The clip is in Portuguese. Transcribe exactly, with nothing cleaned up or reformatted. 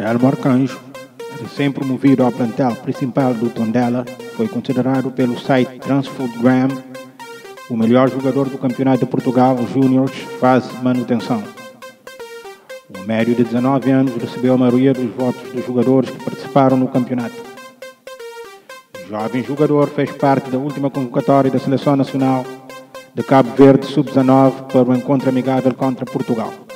Guilherme Arcanjo, recém-promovido ao plantel principal do Tondela, foi considerado pelo site Transfootgram o melhor jogador do Campeonato de Portugal Júniores fase manutenção. O médio de dezanove anos recebeu a maioria dos votos dos jogadores que participaram no campeonato. O jovem jogador fez parte da última convocatória da Seleção Nacional de Cabo Verde sub dezanove para o encontro amigável contra Portugal.